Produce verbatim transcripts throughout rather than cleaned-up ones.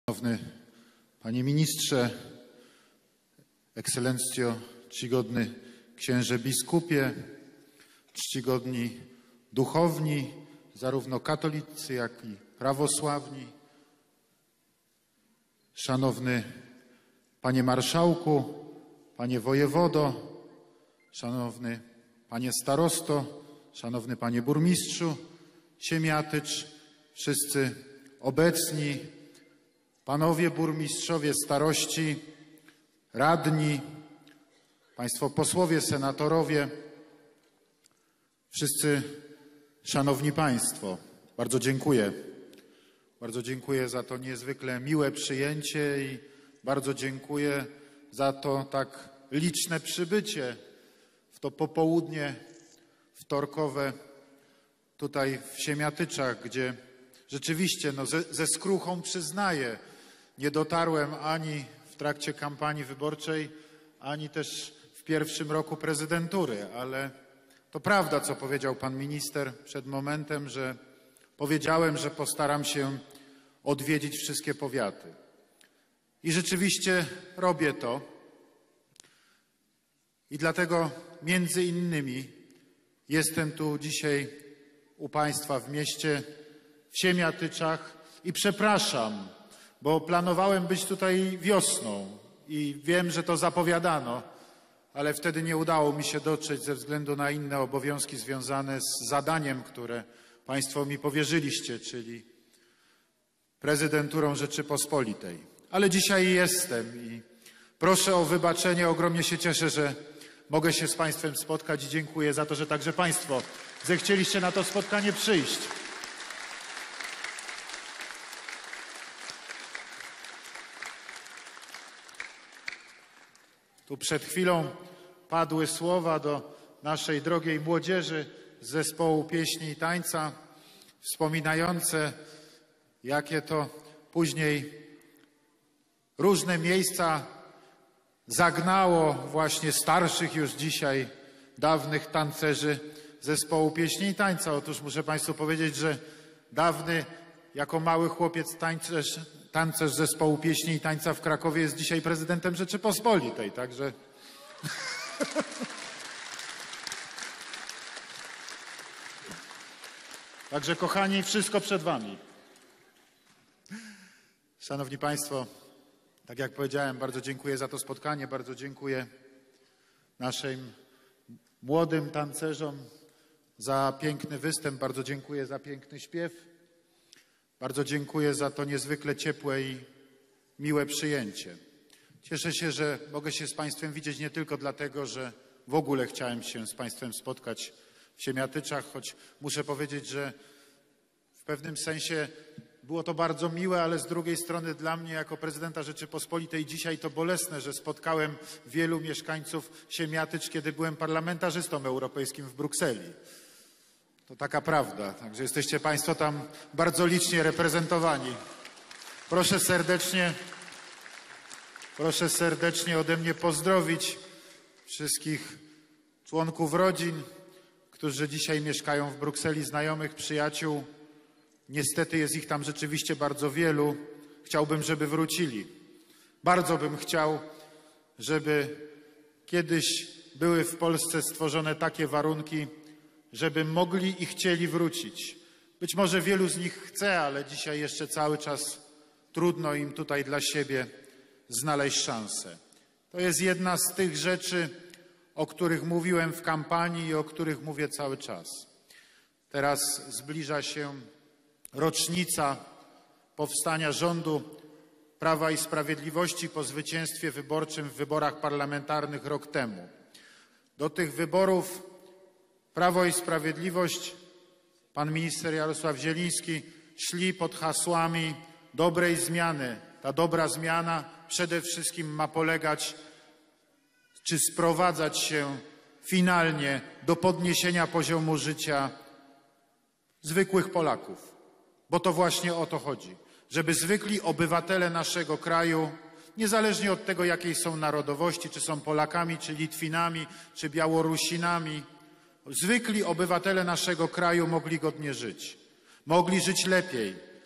Szanowny Panie Ministrze, Ekscelencjo, czcigodny Księże Biskupie, czcigodni duchowni, zarówno katolicy, jak i prawosławni, Szanowny Panie Marszałku, Panie Wojewodo, Szanowny Panie Starosto, Szanowny Panie Burmistrzu Siemiatycz, wszyscy obecni, Panowie burmistrzowie, starości, radni, Państwo posłowie, senatorowie, wszyscy szanowni Państwo, bardzo dziękuję. Bardzo dziękuję za to niezwykle miłe przyjęcie i bardzo dziękuję za to tak liczne przybycie w to popołudnie wtorkowe tutaj w Siemiatyczach, gdzie rzeczywiście no, ze, ze skruchą przyznaję, nie dotarłem ani w trakcie kampanii wyborczej, ani też w pierwszym roku prezydentury, ale to prawda, co powiedział pan minister przed momentem, że powiedziałem, że postaram się odwiedzić wszystkie powiaty. I rzeczywiście robię to. I dlatego między innymi jestem tu dzisiaj u Państwa w mieście, w Siemiatyczach i przepraszam, bo planowałem być tutaj wiosną i wiem, że to zapowiadano, ale wtedy nie udało mi się dotrzeć ze względu na inne obowiązki związane z zadaniem, które Państwo mi powierzyliście, czyli prezydenturą Rzeczypospolitej. Ale dzisiaj jestem i proszę o wybaczenie, ogromnie się cieszę, że mogę się z Państwem spotkać i dziękuję za to, że także Państwo zechcieliście na to spotkanie przyjść. Tu przed chwilą padły słowa do naszej drogiej młodzieży z zespołu pieśni i tańca, wspominające, jakie to później różne miejsca zagnało właśnie starszych już dzisiaj, dawnych tancerzy zespołu pieśni i tańca. Otóż muszę Państwu powiedzieć, że dawny, jako mały chłopiec tańcerz, tancerz zespołu pieśni i tańca w Krakowie jest dzisiaj prezydentem Rzeczypospolitej, także... Także, kochani, wszystko przed Wami. Szanowni Państwo, tak jak powiedziałem, bardzo dziękuję za to spotkanie, bardzo dziękuję naszym młodym tancerzom za piękny występ, bardzo dziękuję za piękny śpiew, bardzo dziękuję za to niezwykle ciepłe i miłe przyjęcie. Cieszę się, że mogę się z Państwem widzieć nie tylko dlatego, że w ogóle chciałem się z Państwem spotkać w Siemiatyczach, choć muszę powiedzieć, że w pewnym sensie było to bardzo miłe, ale z drugiej strony dla mnie jako prezydenta Rzeczypospolitej dzisiaj to bolesne, że spotkałem wielu mieszkańców Siemiatycz, kiedy byłem parlamentarzystą europejskim w Brukseli. To taka prawda, także jesteście Państwo tam bardzo licznie reprezentowani. Proszę serdecznie, proszę serdecznie ode mnie pozdrowić wszystkich członków rodzin, którzy dzisiaj mieszkają w Brukseli, znajomych, przyjaciół. Niestety jest ich tam rzeczywiście bardzo wielu. Chciałbym, żeby wrócili. Bardzo bym chciał, żeby kiedyś były w Polsce stworzone takie warunki, żeby mogli i chcieli wrócić. Być może wielu z nich chce, ale dzisiaj jeszcze cały czas trudno im tutaj dla siebie znaleźć szansę. To jest jedna z tych rzeczy, o których mówiłem w kampanii i o których mówię cały czas. Teraz zbliża się rocznica powstania rządu Prawa i Sprawiedliwości po zwycięstwie wyborczym w wyborach parlamentarnych rok temu. Do tych wyborów Prawo i Sprawiedliwość, pan minister Jarosław Zieliński, szli pod hasłami dobrej zmiany. Ta dobra zmiana przede wszystkim ma polegać, czy sprowadzać się finalnie do podniesienia poziomu życia zwykłych Polaków. Bo to właśnie o to chodzi. Żeby zwykli obywatele naszego kraju, niezależnie od tego, jakiej są narodowości, czy są Polakami, czy Litwinami, czy Białorusinami, zwykli obywatele naszego kraju mogli godnie żyć. Mogli żyć lepiej.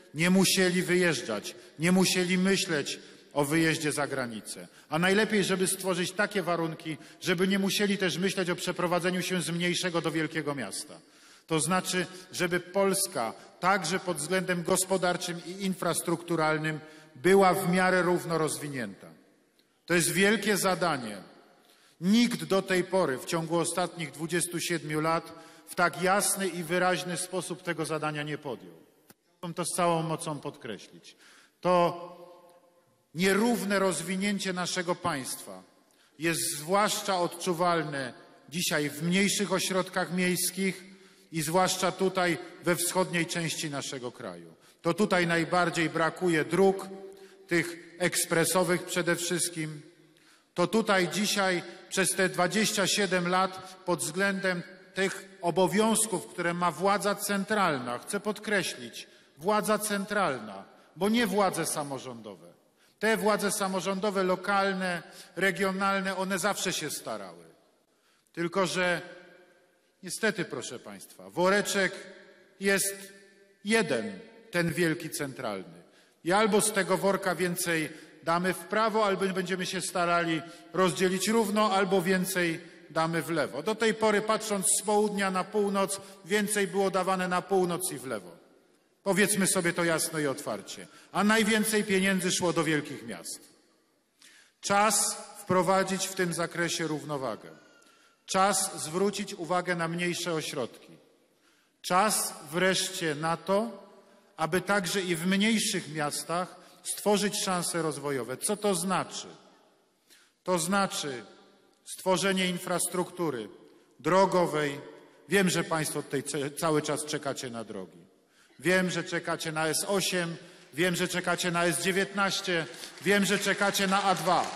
nie musieli wyjeżdżać, nie musieli myśleć o wyjeździe za granicę. A najlepiej, żeby stworzyć takie warunki, żeby nie musieli też myśleć o przeprowadzeniu się z mniejszego do wielkiego miasta. To znaczy, żeby Polska także pod względem gospodarczym i infrastrukturalnym była w miarę równo rozwinięta. To jest wielkie zadanie. Nikt do tej pory w ciągu ostatnich dwudziestu siedmiu lat w tak jasny i wyraźny sposób tego zadania nie podjął. Chciałbym to z całą mocą podkreślić. To nierówne rozwinięcie naszego państwa jest zwłaszcza odczuwalne dzisiaj w mniejszych ośrodkach miejskich i zwłaszcza tutaj we wschodniej części naszego kraju. To tutaj najbardziej brakuje dróg, tych ekspresowych przede wszystkim. To tutaj dzisiaj przez te dwadzieścia siedem lat pod względem tych obowiązków, które ma władza centralna, chcę podkreślić, władza centralna, bo nie władze samorządowe. Te władze samorządowe, lokalne, regionalne, one zawsze się starały. Tylko że niestety, proszę Państwa, woreczek jest jeden, ten wielki centralny. I albo z tego worka więcej damy w prawo, albo będziemy się starali rozdzielić równo, albo więcej damy w lewo. Do tej pory, patrząc z południa na północ, więcej było dawane na północ i w lewo. Powiedzmy sobie to jasno i otwarcie. A najwięcej pieniędzy szło do wielkich miast. Czas wprowadzić w tym zakresie równowagę. Czas zwrócić uwagę na mniejsze ośrodki. Czas wreszcie na to, aby także i w mniejszych miastach stworzyć szanse rozwojowe. Co to znaczy? To znaczy stworzenie infrastruktury drogowej. Wiem, że Państwo tutaj cały czas czekacie na drogi. Wiem, że czekacie na S osiem, wiem, że czekacie na S dziewiętnaście, wiem, że czekacie na A dwa.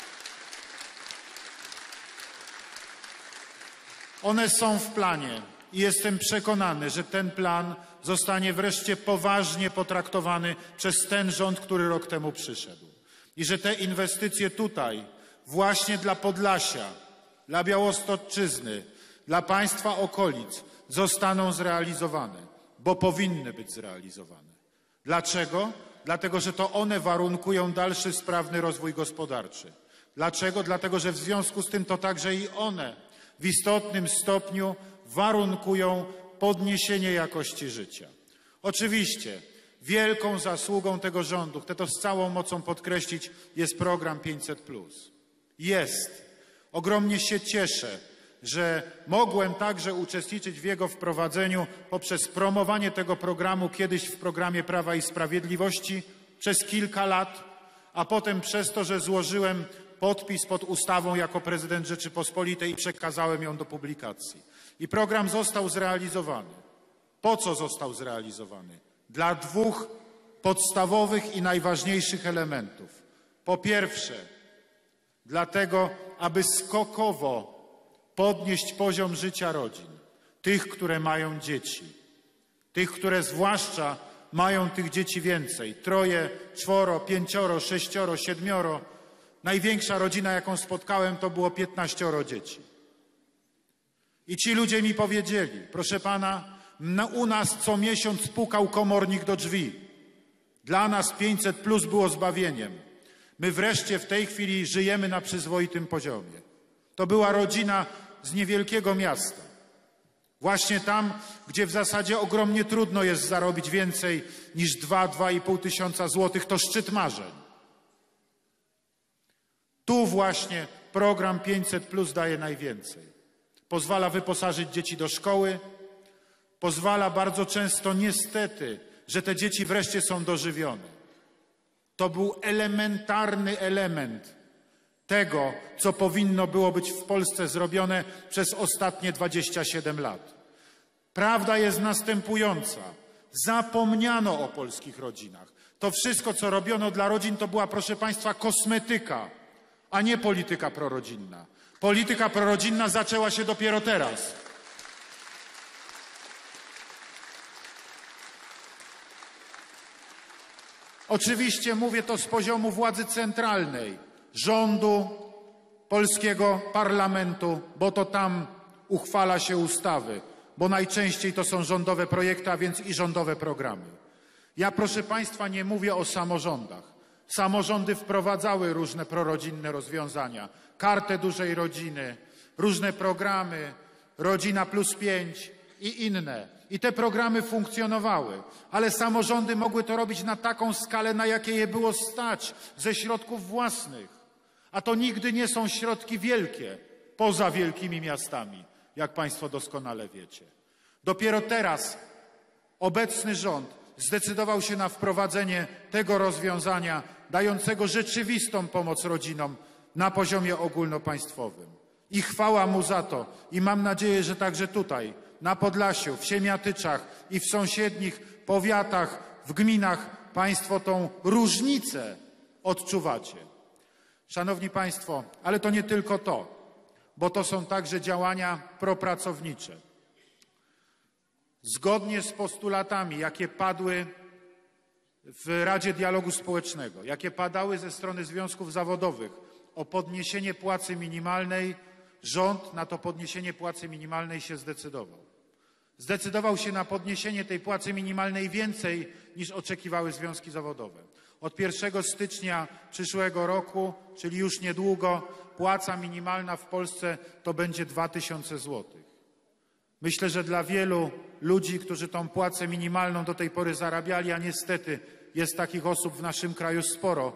One są w planie i jestem przekonany, że ten plan zostanie wreszcie poważnie potraktowany przez ten rząd, który rok temu przyszedł. I że te inwestycje tutaj, właśnie dla Podlasia, dla Białostoczczyzny, dla państwa okolic zostaną zrealizowane, bo powinny być zrealizowane. Dlaczego? Dlatego, że to one warunkują dalszy sprawny rozwój gospodarczy. Dlaczego? Dlatego, że w związku z tym to także i one w istotnym stopniu warunkują podniesienie jakości życia. Oczywiście wielką zasługą tego rządu, chcę to z całą mocą podkreślić, jest program pięćset plus. Jest. Ogromnie się cieszę, że mogłem także uczestniczyć w jego wprowadzeniu poprzez promowanie tego programu kiedyś w programie Prawa i Sprawiedliwości przez kilka lat, a potem przez to, że złożyłem podpis pod ustawą jako prezydent Rzeczypospolitej i przekazałem ją do publikacji. I program został zrealizowany. Po co został zrealizowany? Dla dwóch podstawowych i najważniejszych elementów. Po pierwsze, dlatego, aby skokowo podnieść poziom życia rodzin, tych, które mają dzieci, tych, które zwłaszcza mają tych dzieci więcej, troje, czworo, pięcioro, sześcioro, siedmioro. Największa rodzina, jaką spotkałem, to było piętnaścioro dzieci. I ci ludzie mi powiedzieli, proszę pana, na, u nas co miesiąc pukał komornik do drzwi. Dla nas pięćset plus było zbawieniem. My wreszcie w tej chwili żyjemy na przyzwoitym poziomie. To była rodzina z niewielkiego miasta. Właśnie tam, gdzie w zasadzie ogromnie trudno jest zarobić więcej niż dwa, dwa i pół tysiąca złotych, to szczyt marzeń. Tu właśnie program pięćset plus daje najwięcej. Pozwala wyposażyć dzieci do szkoły, pozwala bardzo często niestety, że te dzieci wreszcie są dożywione. To był elementarny element tego, co powinno było być w Polsce zrobione przez ostatnie dwadzieścia siedem lat. Prawda jest następująca. Zapomniano o polskich rodzinach. To wszystko, co robiono dla rodzin, to była, proszę Państwa, kosmetyka, a nie polityka prorodzinna. Polityka prorodzinna zaczęła się dopiero teraz. Oczywiście mówię to z poziomu władzy centralnej, rządu, polskiego parlamentu, bo to tam uchwala się ustawy, bo najczęściej to są rządowe projekty, a więc i rządowe programy. Ja, proszę Państwa, nie mówię o samorządach. Samorządy wprowadzały różne prorodzinne rozwiązania, kartę dużej rodziny, różne programy, Rodzina plus pięć i inne. I te programy funkcjonowały, ale samorządy mogły to robić na taką skalę, na jakie je było stać, ze środków własnych. A to nigdy nie są środki wielkie, poza wielkimi miastami, jak Państwo doskonale wiecie. Dopiero teraz obecny rząd zdecydował się na wprowadzenie tego rozwiązania, dającego rzeczywistą pomoc rodzinom na poziomie ogólnopaństwowym. I chwała mu za to. I mam nadzieję, że także tutaj, na Podlasiu, w Siemiatyczach i w sąsiednich powiatach, w gminach Państwo tą różnicę odczuwacie. Szanowni Państwo, ale to nie tylko to, bo to są także działania propracownicze. Zgodnie z postulatami, jakie padły w Radzie Dialogu Społecznego, jakie padały ze strony związków zawodowych o podniesienie płacy minimalnej, rząd na to podniesienie płacy minimalnej się zdecydował. Zdecydował się na podniesienie tej płacy minimalnej więcej niż oczekiwały związki zawodowe. Od pierwszego stycznia przyszłego roku, czyli już niedługo, płaca minimalna w Polsce to będzie dwa tysiące złotych. Myślę, że dla wielu ludzi, którzy tą płacę minimalną do tej pory zarabiali, a niestety jest takich osób w naszym kraju sporo,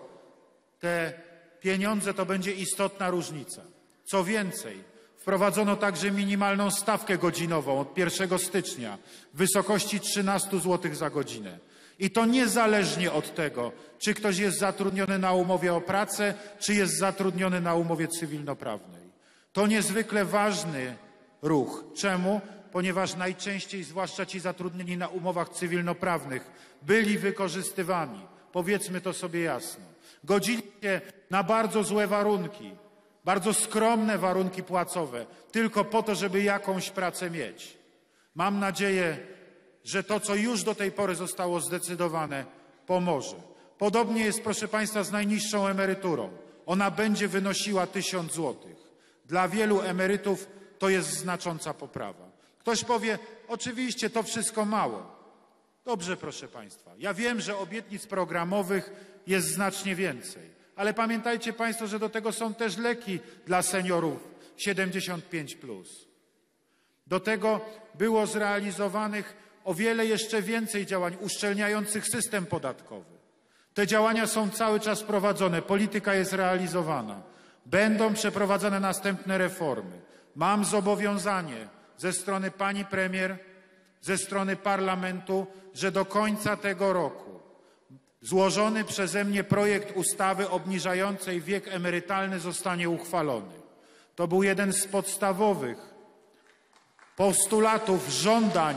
te pieniądze to będzie istotna różnica. Co więcej, wprowadzono także minimalną stawkę godzinową od pierwszego stycznia w wysokości trzynaście złotych za godzinę. I to niezależnie od tego, czy ktoś jest zatrudniony na umowie o pracę, czy jest zatrudniony na umowie cywilnoprawnej. To niezwykle ważny ruch. Czemu? Ponieważ najczęściej, zwłaszcza ci zatrudnieni na umowach cywilnoprawnych, byli wykorzystywani. Powiedzmy to sobie jasno. Godzili się na bardzo złe warunki, bardzo skromne warunki płacowe, tylko po to, żeby jakąś pracę mieć. Mam nadzieję, że to, co już do tej pory zostało zdecydowane, pomoże. Podobnie jest, proszę Państwa, z najniższą emeryturą. Ona będzie wynosiła tysiąc złotych. Dla wielu emerytów to jest znacząca poprawa. Ktoś powie, oczywiście to wszystko mało. Dobrze, proszę Państwa. Ja wiem, że obietnic programowych jest znacznie więcej. Ale pamiętajcie Państwo, że do tego są też leki dla seniorów siedemdziesiąt pięć plus. Do tego było zrealizowanych o wiele jeszcze więcej działań uszczelniających system podatkowy. Te działania są cały czas prowadzone, polityka jest realizowana. Będą przeprowadzane następne reformy. Mam zobowiązanie ze strony pani premier, ze strony parlamentu, że do końca tego roku złożony przeze mnie projekt ustawy obniżającej wiek emerytalny zostanie uchwalony. To był jeden z podstawowych postulatów, żądań,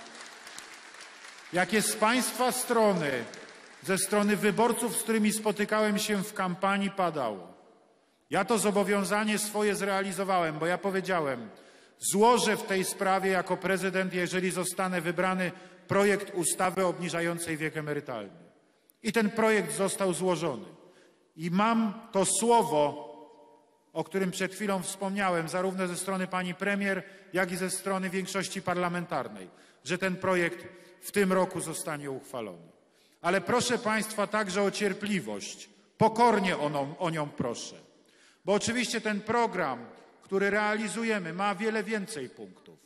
jakie z Państwa strony, ze strony wyborców, z którymi spotykałem się w kampanii, padało. Ja to zobowiązanie swoje zrealizowałem, bo ja powiedziałem, złożę w tej sprawie jako prezydent, jeżeli zostanę wybrany, projekt ustawy obniżającej wiek emerytalny. I ten projekt został złożony. I mam to słowo, o którym przed chwilą wspomniałem, zarówno ze strony pani premier, jak i ze strony większości parlamentarnej, że ten projekt w tym roku zostanie uchwalony. Ale proszę Państwa także o cierpliwość. Pokornie o nią, o nią proszę. Bo oczywiście ten program, który realizujemy, ma wiele więcej punktów.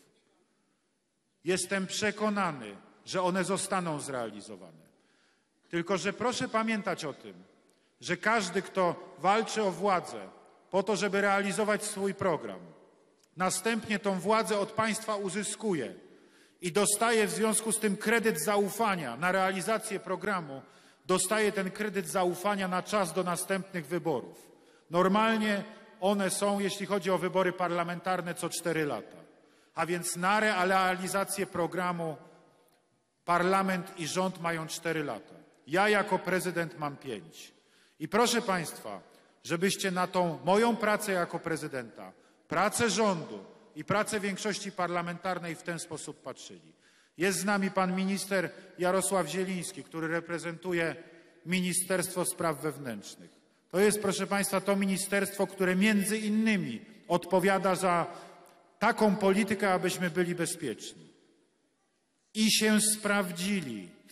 Jestem przekonany, że one zostaną zrealizowane. Tylko że proszę pamiętać o tym, że każdy, kto walczy o władzę po to, żeby realizować swój program, następnie tą władzę od państwa uzyskuje i dostaje w związku z tym kredyt zaufania na realizację programu, dostaje ten kredyt zaufania na czas do następnych wyborów. Normalnie one są, jeśli chodzi o wybory parlamentarne, co cztery lata. A więc na realizację programu parlament i rząd mają cztery lata. Ja jako prezydent mam pięć. I proszę Państwa, żebyście na tą moją pracę jako prezydenta, pracę rządu i pracę większości parlamentarnej w ten sposób patrzyli. Jest z nami pan minister Jarosław Zieliński, który reprezentuje Ministerstwo Spraw Wewnętrznych. To jest, proszę Państwa, to ministerstwo, które między innymi odpowiada za taką politykę, abyśmy byli bezpieczni. I się sprawdzili.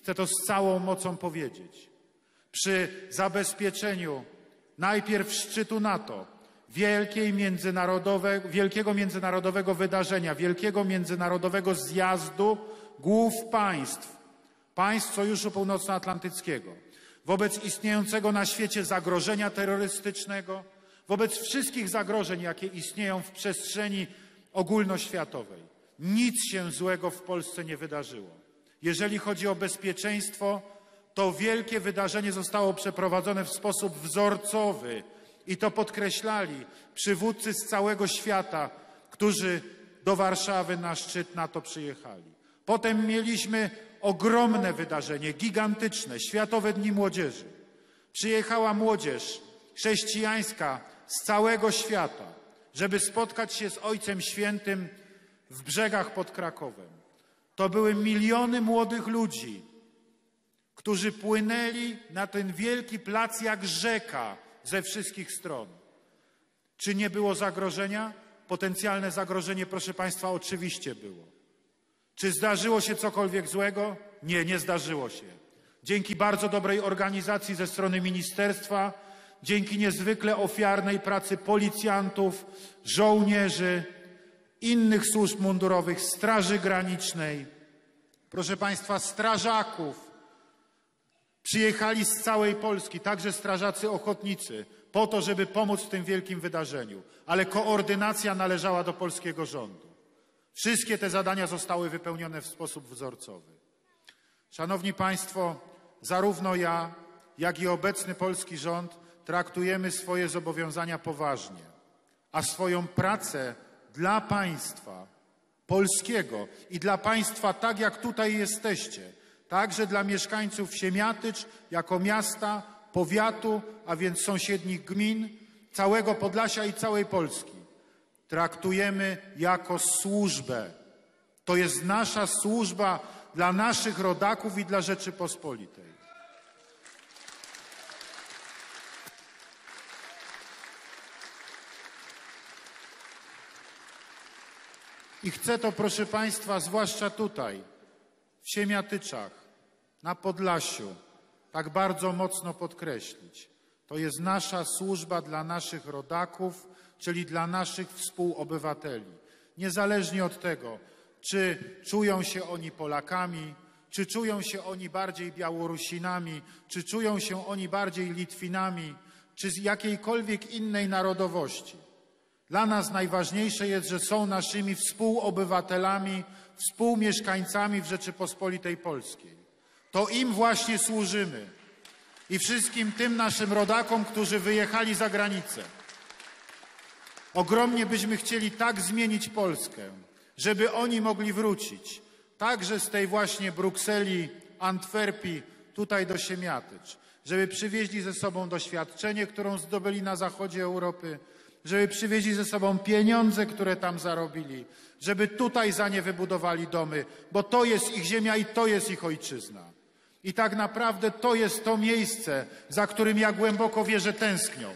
Chcę to z całą mocą powiedzieć. Przy zabezpieczeniu najpierw szczytu NATO, wielkiej międzynarodowe, wielkiego międzynarodowego wydarzenia, wielkiego międzynarodowego zjazdu głów państw, państw Sojuszu Północnoatlantyckiego, wobec istniejącego na świecie zagrożenia terrorystycznego, wobec wszystkich zagrożeń, jakie istnieją w przestrzeni ogólnoświatowej. Nic się złego w Polsce nie wydarzyło. Jeżeli chodzi o bezpieczeństwo, to wielkie wydarzenie zostało przeprowadzone w sposób wzorcowy i to podkreślali przywódcy z całego świata, którzy do Warszawy na szczyt NATO przyjechali. Potem mieliśmy ogromne wydarzenie, gigantyczne, Światowe Dni Młodzieży. Przyjechała młodzież chrześcijańska z całego świata, żeby spotkać się z Ojcem Świętym w Brzegach pod Krakowem. To były miliony młodych ludzi, którzy płynęli na ten wielki plac jak rzeka ze wszystkich stron. Czy nie było zagrożenia? Potencjalne zagrożenie, proszę Państwa, oczywiście było. Czy zdarzyło się cokolwiek złego? Nie, nie zdarzyło się. Dzięki bardzo dobrej organizacji ze strony ministerstwa, dzięki niezwykle ofiarnej pracy policjantów, żołnierzy, innych służb mundurowych, Straży Granicznej, proszę Państwa, strażaków, przyjechali z całej Polski, także strażacy ochotnicy, po to, żeby pomóc w tym wielkim wydarzeniu. Ale koordynacja należała do polskiego rządu. Wszystkie te zadania zostały wypełnione w sposób wzorcowy. Szanowni Państwo, zarówno ja, jak i obecny polski rząd traktujemy swoje zobowiązania poważnie, a swoją pracę dla państwa polskiego i dla państwa tak, jak tutaj jesteście, także dla mieszkańców Siemiatycz jako miasta, powiatu, a więc sąsiednich gmin, całego Podlasia i całej Polski. Traktujemy jako służbę. To jest nasza służba dla naszych rodaków i dla Rzeczypospolitej. I chcę to, proszę Państwa, zwłaszcza tutaj, w Siemiatyczach, na Podlasiu, tak bardzo mocno podkreślić. To jest nasza służba dla naszych rodaków, czyli dla naszych współobywateli. Niezależnie od tego, czy czują się oni Polakami, czy czują się oni bardziej Białorusinami, czy czują się oni bardziej Litwinami, czy z jakiejkolwiek innej narodowości. Dla nas najważniejsze jest, że są naszymi współobywatelami, współmieszkańcami w Rzeczypospolitej Polskiej. To im właśnie służymy i wszystkim tym naszym rodakom, którzy wyjechali za granicę. Ogromnie byśmy chcieli tak zmienić Polskę, żeby oni mogli wrócić, także z tej właśnie Brukseli, Antwerpii, tutaj do Siemiatycz, żeby przywieźli ze sobą doświadczenie, którą zdobyli na zachodzie Europy, żeby przywieźli ze sobą pieniądze, które tam zarobili, żeby tutaj za nie wybudowali domy, bo to jest ich ziemia i to jest ich ojczyzna. I tak naprawdę to jest to miejsce, za którym ja głęboko wierzę tęsknią.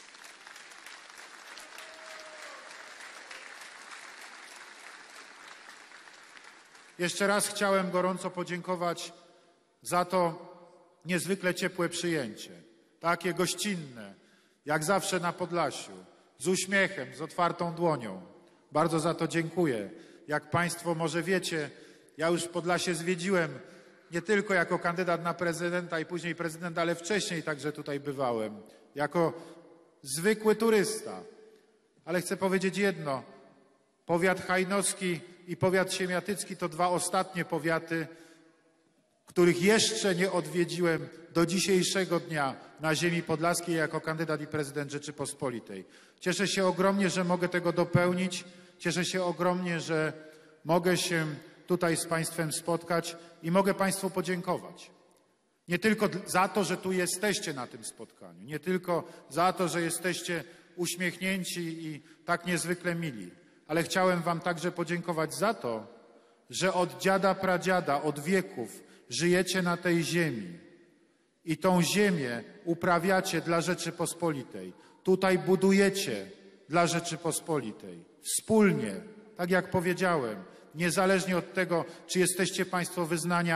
Jeszcze raz chciałem gorąco podziękować za to niezwykle ciepłe przyjęcie, takie gościnne, jak zawsze na Podlasiu, z uśmiechem, z otwartą dłonią. Bardzo za to dziękuję. Jak Państwo może wiecie, ja już Podlasie zwiedziłem nie tylko jako kandydat na prezydenta i później prezydent, ale wcześniej także tutaj bywałem, jako zwykły turysta. Ale chcę powiedzieć jedno, powiat hajnowski i powiat siemiatycki to dwa ostatnie powiaty, których jeszcze nie odwiedziłem do dzisiejszego dnia na ziemi podlaskiej jako kandydat i prezydent Rzeczypospolitej. Cieszę się ogromnie, że mogę tego dopełnić. Cieszę się ogromnie, że mogę się tutaj z Państwem spotkać i mogę Państwu podziękować. Nie tylko za to, że tu jesteście na tym spotkaniu, nie tylko za to, że jesteście uśmiechnięci i tak niezwykle mili, ale chciałem Wam także podziękować za to, że od dziada pradziada, od wieków żyjecie na tej ziemi i tą ziemię uprawiacie dla Rzeczypospolitej. Tutaj budujecie dla Rzeczypospolitej. Wspólnie, tak jak powiedziałem, niezależnie od tego, czy jesteście Państwo wyznania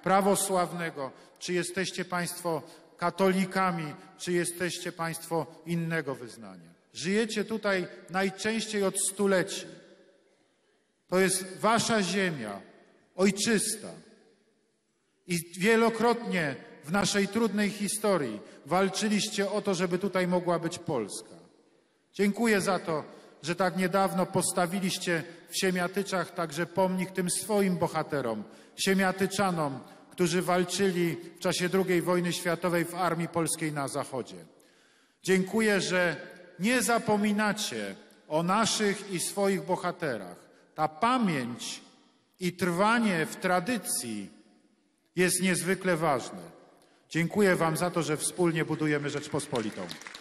prawosławnego, czy jesteście Państwo katolikami, czy jesteście Państwo innego wyznania. Żyjecie tutaj najczęściej od stuleci. To jest wasza ziemia, ojczysta. I wielokrotnie w naszej trudnej historii walczyliście o to, żeby tutaj mogła być Polska. Dziękuję za to, że tak niedawno postawiliście w Siemiatyczach także pomnik tym swoim bohaterom, siemiatyczanom, którzy walczyli w czasie drugiej wojny światowej w Armii Polskiej na Zachodzie. Dziękuję, że nie zapominacie o naszych i swoich bohaterach. Ta pamięć i trwanie w tradycji jest niezwykle ważne. Dziękuję wam za to, że wspólnie budujemy Rzeczpospolitą.